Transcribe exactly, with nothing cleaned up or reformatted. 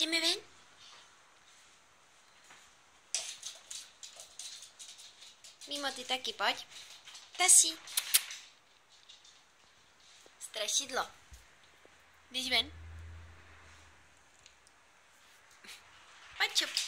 Jdeme ven? Mimo, ty taky, pojď. Tasi. Strašidlo. Jdeš ven? Pojď, čup.